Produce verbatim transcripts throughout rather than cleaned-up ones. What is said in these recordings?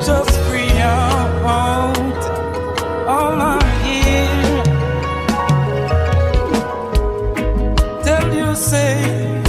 just free out. All I hear tell you say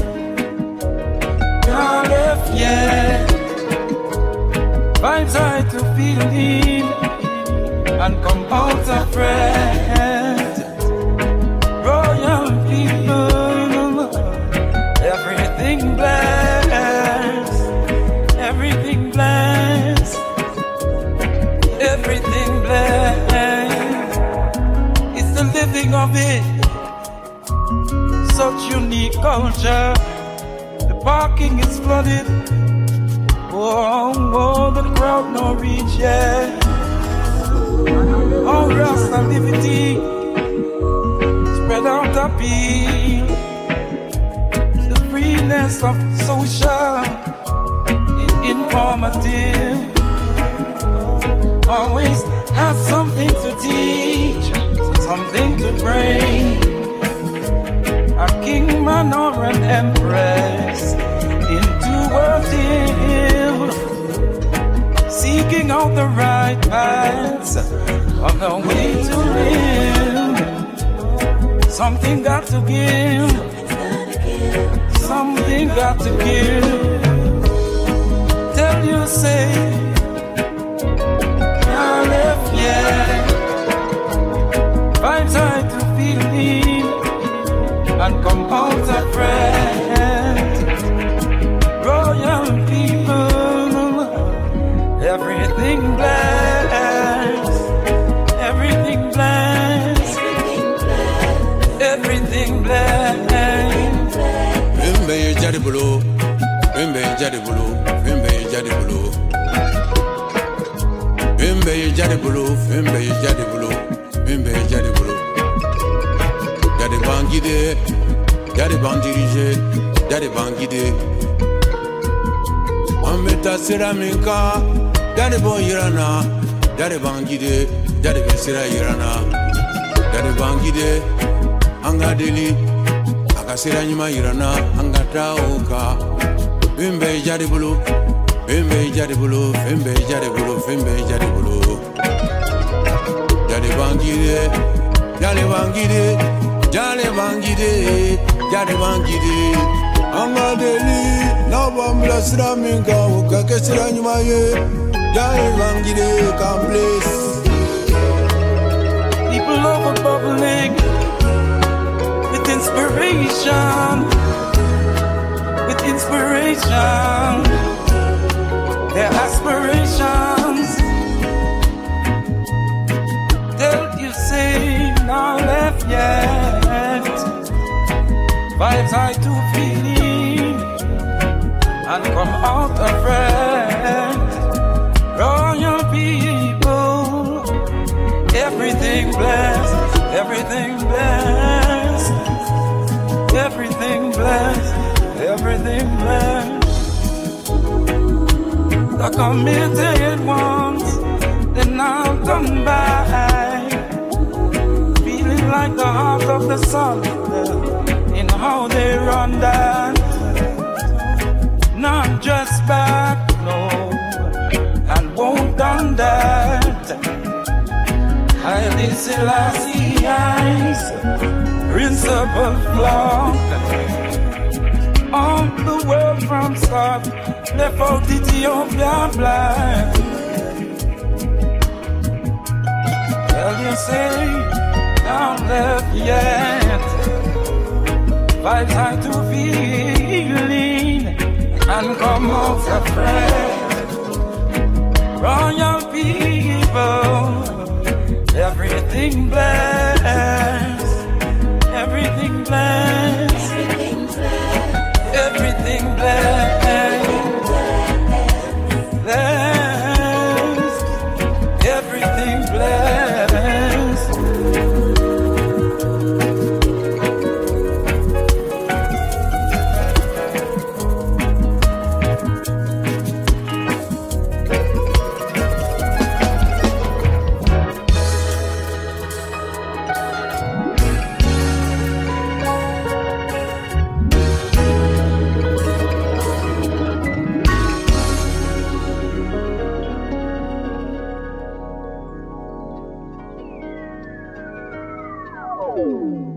not left yet. Vibes I to feel in and come out afraid. Royal people, everything blessed, everything blessed, everything blessed. It's the living of it, such unique culture. The parking is flooded. Oh, oh, the crowd no reach yet. All Rastalivity spread out appeal. The freeness of social informative. Always has something to teach, something to bring. A king, man, or an empress into world deal, seeking out the right paths of the way to live. Something got to give, something got to give. Tell you say, not left yet. Vibes I to feel in and come out afraid. Royal people, everything blessed, everything blessed, everything blessed. Vimbe jadi bulu, vimbe jadi bulu, vimbe jadi bulu. Vimbe jadi bulu, vimbe jadi bulu, vimbe jadi bulu. Jadi bang guidé, jadi bang dirigé, jadi bang guidé. Ameta ceramika, jadi bon irana, jadi bang guidé, jadi besira irana, jadi bang guidé, anga deli, akasira nyuma irana, anga tauka. Vimbe jadi bulu, vimbe jadi bulu, vimbe jadi bulu, vimbe jadi bulu. Jadi bang guidé, jadi bang guidé, jadi bang guidé, jadi bang guidé. Anga deli, na bambla siraminga, ukake sira nyuma ye, jadi bang guidé, come place. People over bubbling with inspiration, with inspiration, their aspirations. Tell you say now left yet. Vibes I to feel and come out afraid. Royal people, everything blessed, everything blessed, everything blessed, everything blessed. The committed ones, then I'll come back, feeling like the heart of the sun in how they run that. Not just back, no, and won't done that. Highly Selassie eyes, principal flock. All the world from start, left out Ethiopia black. Well, you say, now left yet. Vibes I to feeling and come out afraid. Royal people, everything blessed, everything blessed, everything blessed, blessed, everything blessed. Woo!